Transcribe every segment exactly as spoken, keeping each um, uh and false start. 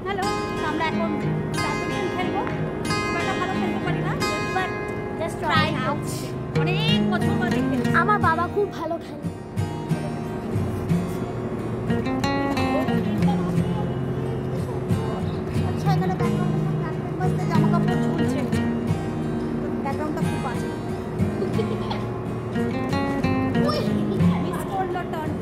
Hello, আমরা এখন badminton খেলবো। আমরা ভালো খেলতে পারি না, বাট জাস্ট ট্রাই করছি। অনেক বছর বাদে খেলছি। আমার বাবা খুব ভালো খেলে। আচ্ছা, এখানে ব্যাকগ্রাউন্ডে জামা কাপড় ঝুলছে, ব্যাকগ্রাউন্ডটা খুব বাজে। মিস করলো টার্ন।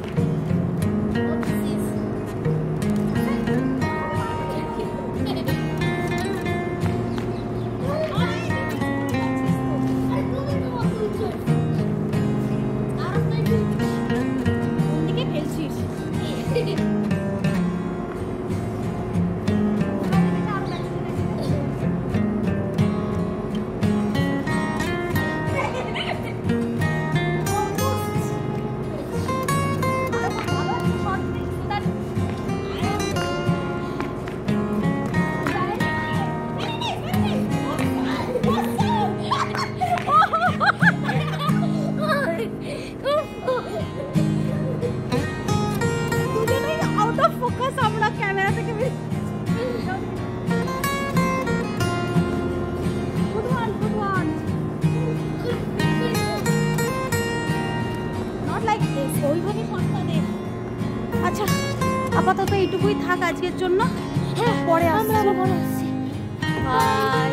আচ্ছা, আপাতত এইটুকুই থাক আজকের জন্য। হ্যাঁ, পরে আমরা আবার পরে আসছি। Bye.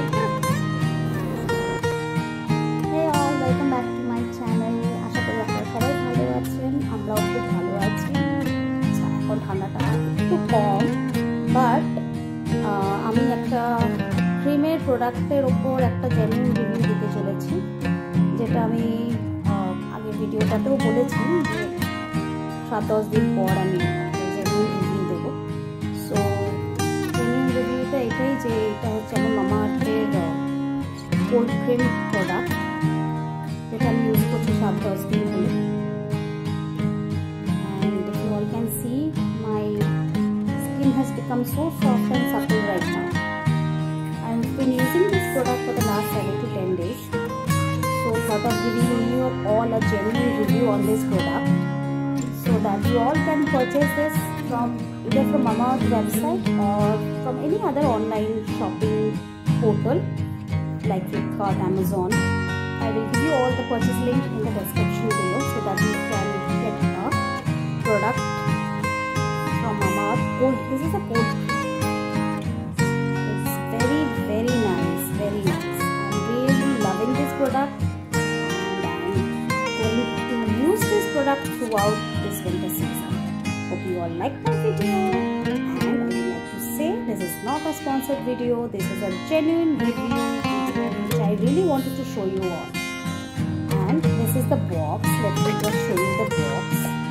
Hey all, welcome back to my channel. আশা করি আপনারা সবাই ভালো আছেন, আমরাও খুব ভালো আছি। আচ্ছা, এখন ঠান্ডাটা একটু কম, বাট আমি একটা ক্রিমের প্রোডাক্টের ওপর একটা জেনুইন রিভিউ দিতে চলেছি, যেটা আমি আগের ভিডিওটাতেও বলেছি যে সাত দশ দিন পর আমি জেনুইন রিভিউ দেবো। সো জেনুইন রিভিউটা এটাই যে এটা হচ্ছে আমার মামাআর্থের কোল্ড ক্রিম প্রোডাক্ট, যেটা আমি ইউজ করছি সাত দশ দিন হলো। And if you all can see, my skin has become so soft and supple right now. I've been using this product for the last seven to ten days. So thought of giving you all a genuine review on this product, so that you all can purchase this from either from MamaEarth website or from any other online shopping portal like Flipkart, Amazon. I will give you all the purchase link in the description below, so that you can get a product from MamaEarth. Cold. This is a cold cream. It's very very nice, very nice. I'm really loving this product, and I'm going to use this product throughout this winter season. Hope you all like my video, and I would like to say this is not a sponsored video. This is a genuine review video which I really wanted to show you all. And this is the box. Let me just show you the box.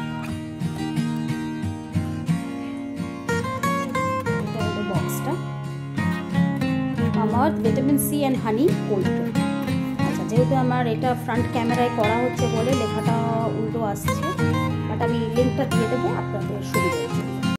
The box ta MamaEarth vitamin C and honey cold cream. আচ্ছা, যেহেতু আমার এটা front ক্যামেরায় করা হচ্ছে বলে লেখাটা উল্টো আসছে, বাট আমি লিঙ্কটা দিয়ে দেবো আপনাদের সুবিধা।